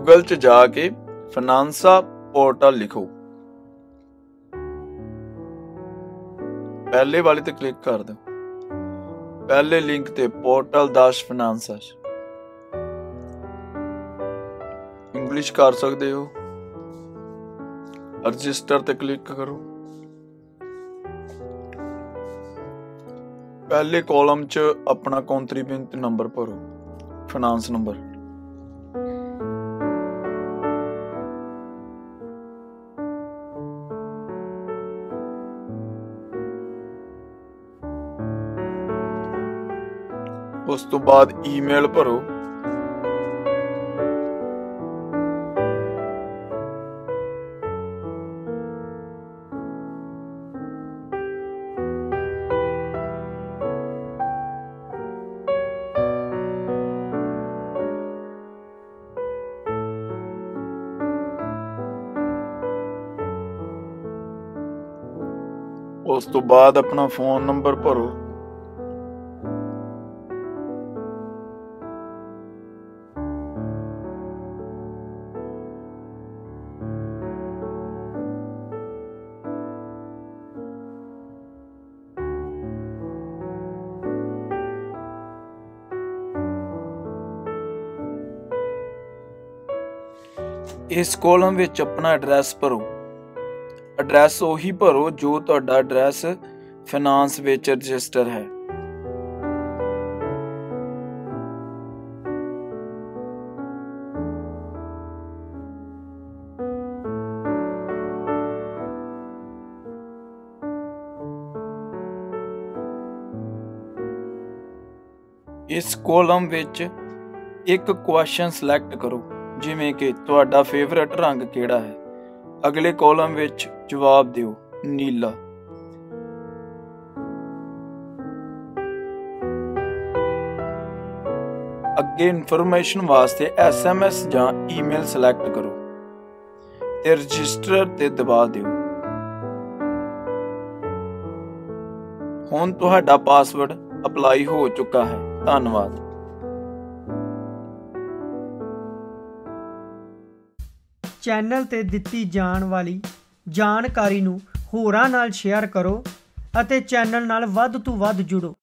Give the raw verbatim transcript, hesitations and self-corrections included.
Google च जाके फाइनेंसा portal लिखो, पहले वाले ते क्लिक कर दो। पहले लिंक ते पोर्टल दाश फाइनेंसा इंग्लिश कर सकते हो। रजिस्टर ते क्लिक करो। पहले कॉलम च अपना कॉन्ट्रीब्यूट नंबर भरो, फाइनेंस नंबर। उस तो बाद ईमेल भरो। उस तो बाद अपना फोन नंबर भरो। इस कॉलम विच अपना एड्रैस भरो। एड्रैस उही भरो जो तुहाडा एड्रैस फाइनेंस विच रजिस्टर है। इस कॉलम विच एक क्वेश्चन सिलेक्ट करो, जिवें कि तुहाडा फेवरेट रंग किहड़ा है। अगले कॉलम विच जवाब दिओ नीला। अगे इन्फॉर्मेशन वास्ते एस एम एस जां ईमेल सिलेक्ट करो ते रजिस्टर ते दबा दिओ। हुण तुहाडा पासवर्ड अप्लाई हो चुका है। धन्नवाद। चैनल ते दित्ती जाण वाली जानकारी नूं होरां नाल शेयर करो ਅਤੇ चैनल नाल वध तों वध जुड़ो।